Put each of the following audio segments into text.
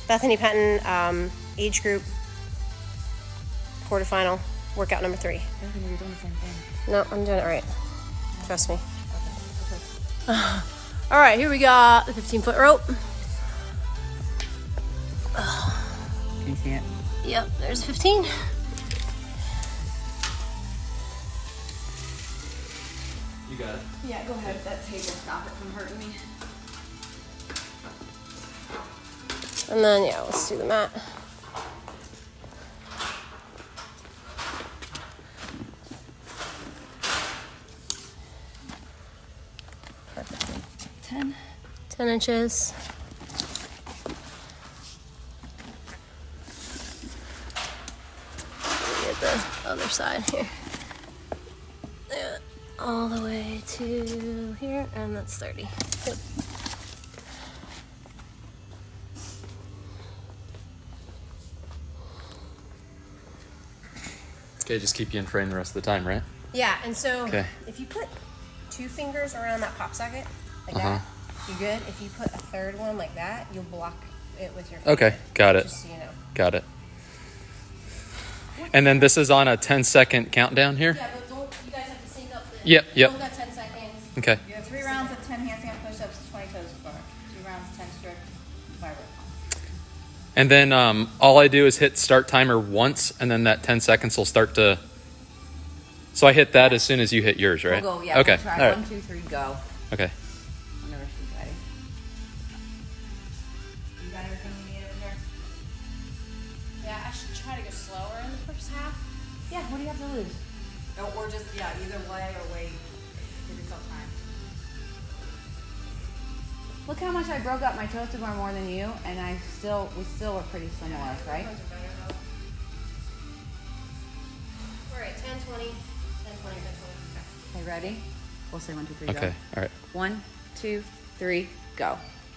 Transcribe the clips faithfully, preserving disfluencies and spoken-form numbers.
Bethany Penton, um, age group, quarterfinal, workout number three. Bethany, you're doing the same thing. No, I'm doing it right. Trust me. Okay. All right, here we got the fifteen foot rope. Can you see it? Yep, there's fifteen. You got it. Yeah, go ahead. That table, stop it from hurting me. And then, yeah, let's do the mat. Perfect. ten. ten inches. Get the other side here. Yeah, all the way to here, and that's thirty. Good. Okay, just keep you in frame the rest of the time, right? Yeah, and so Okay. if you put two fingers around that pop socket, like Uh-huh. that, you're good. If you put a third one like that, you'll block it with your Okay, got it. Just so you know. Got it. And then this is on a ten second countdown here? Yeah, but don't you guys have to sync up the Yep, yep. Don't got ten seconds. Okay. You have three rounds of ten handstand push-ups, twenty toes to bar. Two rounds, ten strict, five rep. And then um, all I do is hit start timer once, and then that ten seconds will start to... So I hit that as soon as you hit yours, right? We'll go, yeah. Okay, We'll try. all right. One, two, three, go. Okay. Whenever she's ready. You got everything you need over here? Yeah, I should try to go slower in the first half. Yeah, what do you have to lose? Or, or just, yeah, either way or wait. Give yourself time. Look how much I broke up my toes to bar more than you, and I still, we still were pretty similar, right? All right, ten, twenty, ten, twenty, ten, twenty. Okay, ready? We'll say one, two, three, go. Okay, all right. One, two, three, go.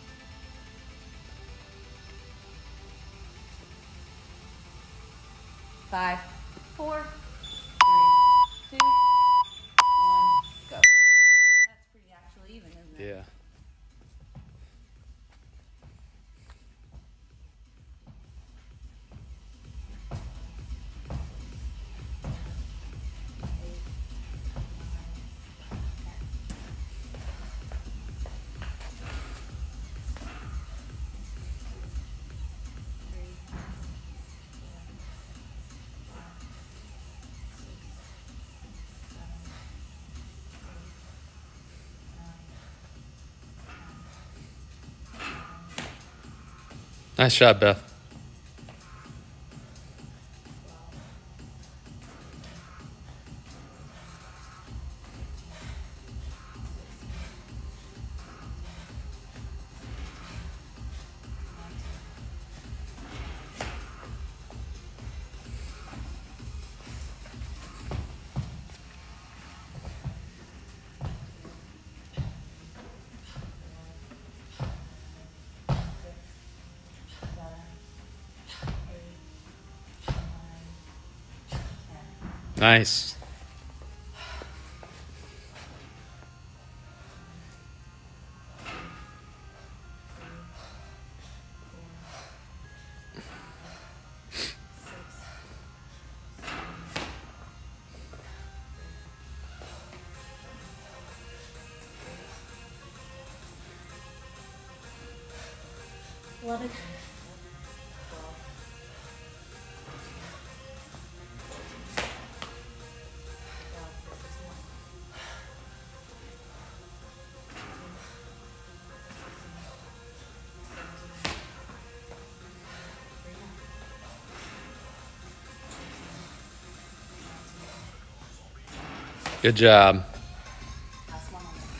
Five, four, three, two, one, go. That's pretty actually even, isn't it? Yeah. Nice job, Beth. Nice. eleven. Good job. Last one on there.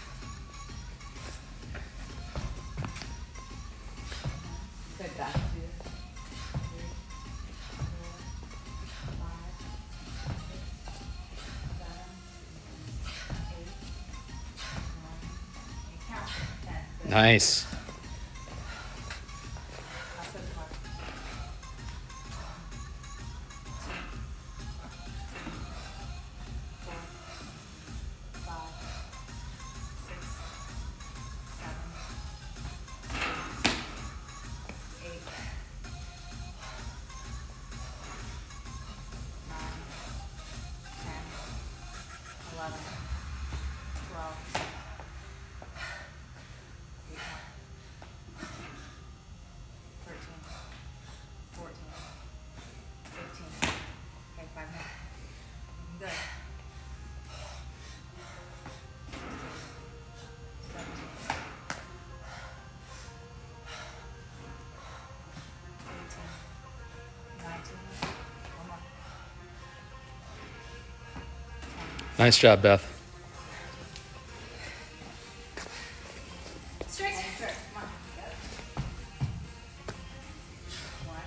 Good, Beth. Two, three, four, five, six, seven, eight, nine, and count. Ten. Good. Nice. That's good. One, two, four, five, six, seven, eight, Nice job, Beth. Straight. Straight. Come on. Good. One,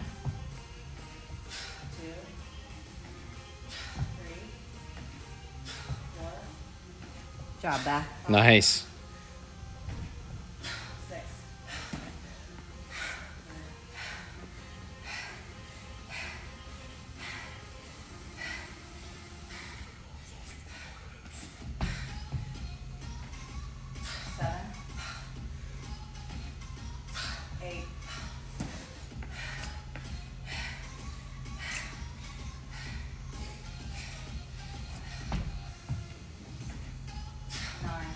two, three, four. Job, Beth. Nice. Six. Seven. Eight. Nine.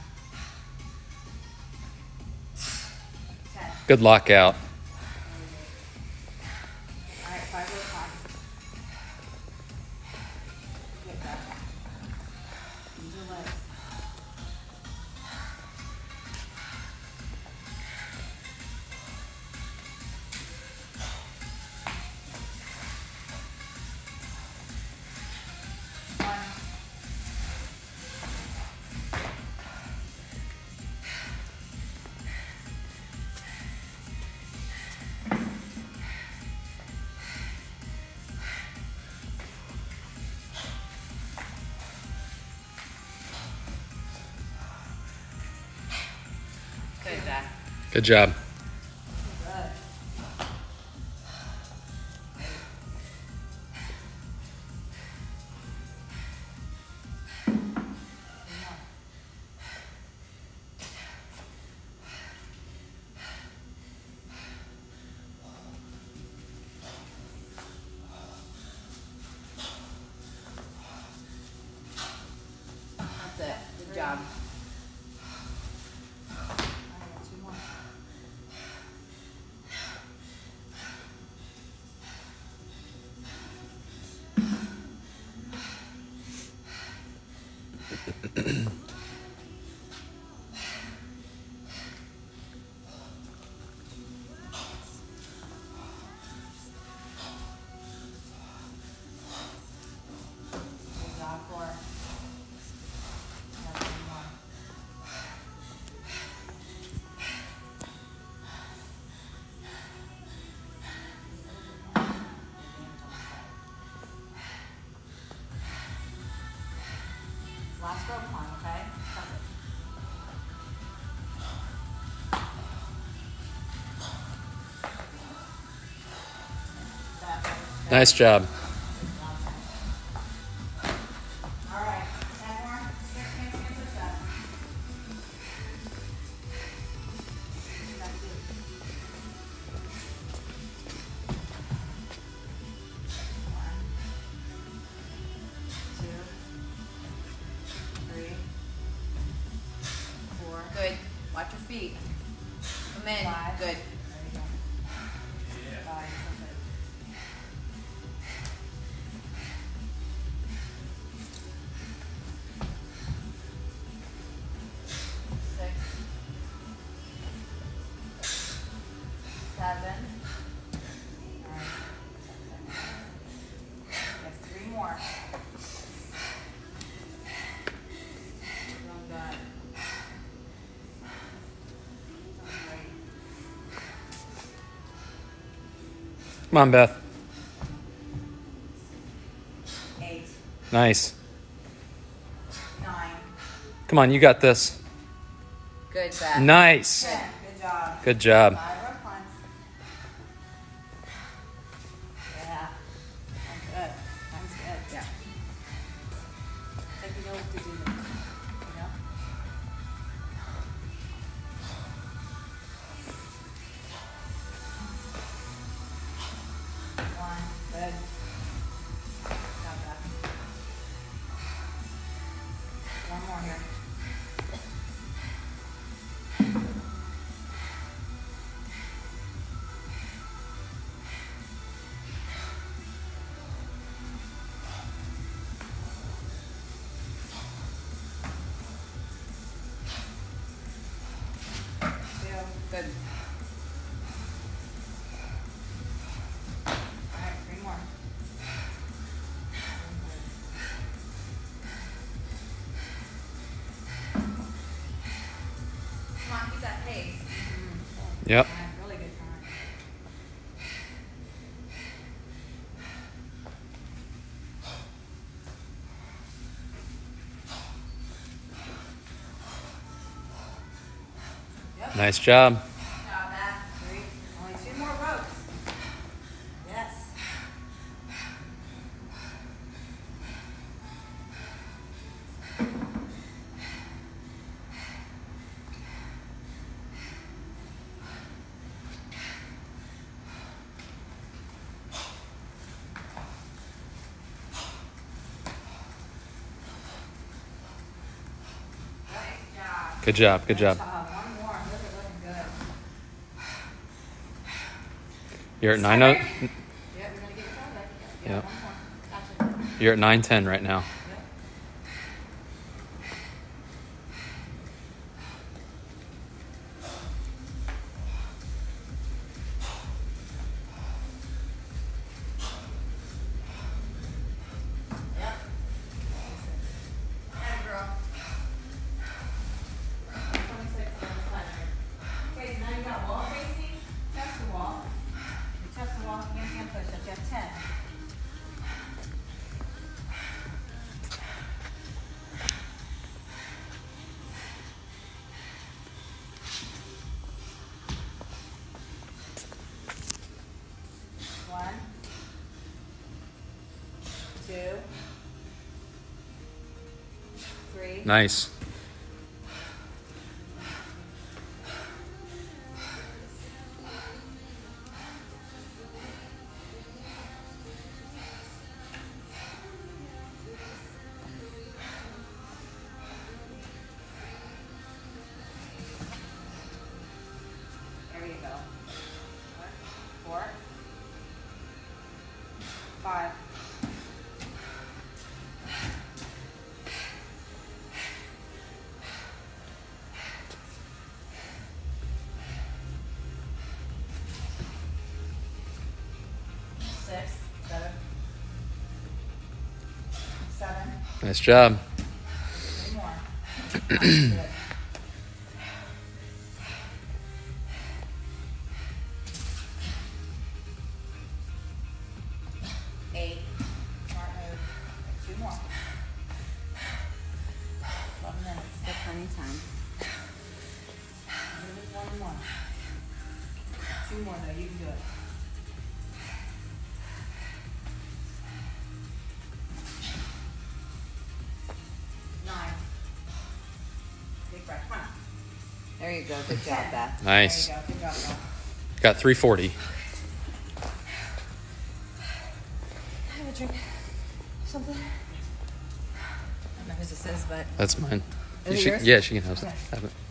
Ten. Good lockout. All right, five more times. Get that. Use your legs. One. Good, Beth. Good job. Good. That's it. Good job. All right, two more. Good job, four. That's one more. Last row, come on, okay? Stop it. That's it. Nice job. All right, ten more. Six handstand push-ups. That's it. One, two, three, four. Good. Watch your feet. Come in. Five. Good. There you go. Five, that's it. Six. Seven. All right. You have three more. Doing good. Doing great. Come on, Beth. Eight. Nice. Nine. Come on, you got this. Good, Beth. Nice. Ten. Good job. Good job. Five rep climbs. Yeah. I'm good. I'm good. Yeah. It's like you know what to do. You know? One. Good. Got that. One more here. Yep. Time, really good time. Yep. Nice job. Good job, Matt. Three. Only two more ropes. Yes. Good job. Good job. Uh, one more. Those are looking good. You're at nine. Oh, Yeah, we're gonna get your job back. Yeah, Yep. one more. Gotcha. you're at nine ten right now. Yep. Yep. Atta girl. twenty-six on the planner. Okay, so now you got wall facing, chest to wall. Your chest to wall, handstand push-ups. You have ten. One, two, three. Nice. There you go. Four, five, six, seven, seven. Nice job. Three more. Good. Eight. Smart move. Two more. Eleven minutes. Still plenty of time. Move one more. Two more though. You can do it. Nine. Big breath. Come on. There you go. Good job, Beth. Nice. There you go. Good job, girl. Got three forty. Have a drink. Something. I don't know whose this is, but That's mine. Is You it should- yours? Yeah, she can have, some. Okay. have it.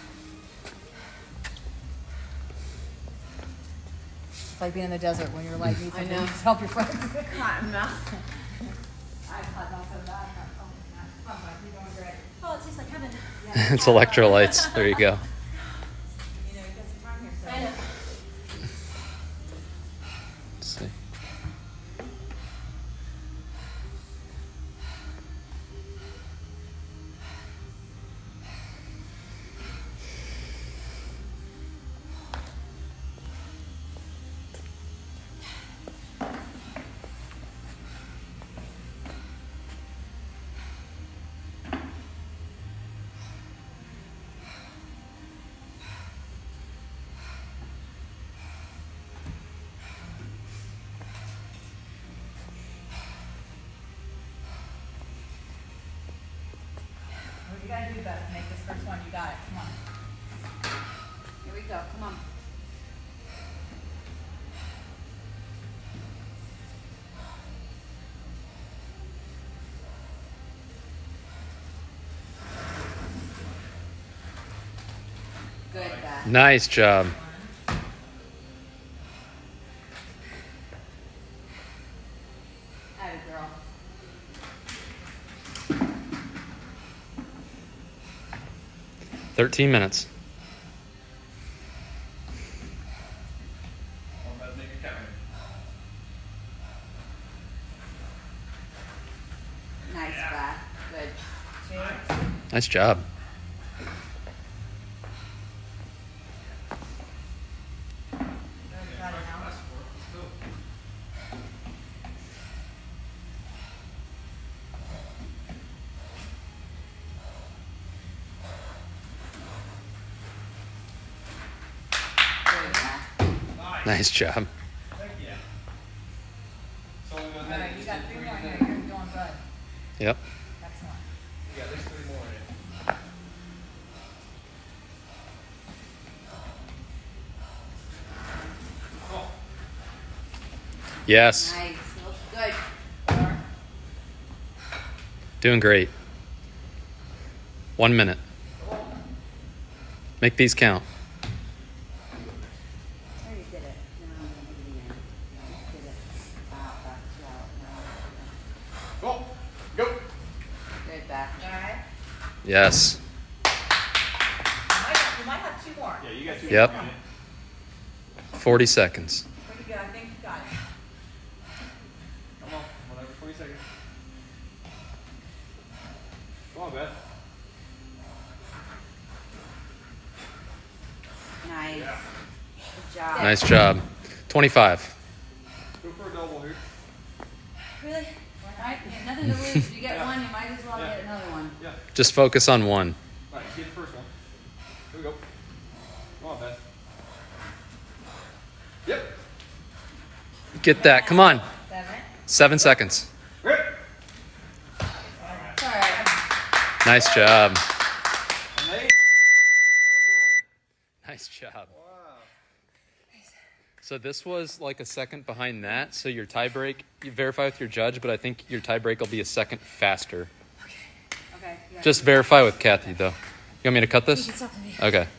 it's like being in the desert when you're like, need I something know. to help your friends. Cotton mouth. I thought that so bad. Oh, come on, you're doing great. Oh, it tastes like heaven. It's electrolytes. There you go. You know, you got some time here, so. I know. Let's see. What you gotta do, Beth, to make this first one. You got it. Come on. Here we go. Come on. Good, Beth. Nice job. Atta girl. Thirteen minutes. Nice, Beth. Good. Two. Nice job. Nice job. All right, you got three more here. You're doing good. Yep. Excellent. Yeah, there's three more in it. Yes. Nice. Looks good. Four. Doing great. One minute. Make these count. I already did it. No, I'm gonna do it again. No, I did it. Ah, back to out. No. Go. Go. Good back. All right. Yes. You might have, you might have two more. Yeah, you got two. Yep. more in it. forty seconds. Pretty good. I think you got it. Come on. Whatever. twenty seconds. Come on, Beth. Nice. Yeah. Good job. Nice job. twenty-five. Go for a double here. Really? All right. You have nothing to lose. If you get Yeah. one, you might as well Yeah. get another one. Yeah. Just focus on one. All right, get the first one. Here we go. Come on, Beth. Yep. Get that. Come on. Seven. Seven seconds. Great. It's all right. Nice job. Amazing. Nice job. Wow. So this was like a second behind that. So your tie break, you verify with your judge, but I think your tie break will be a second faster. Okay. You got Just verify with Kathy though. You want me to cut this? It's up to me. Okay.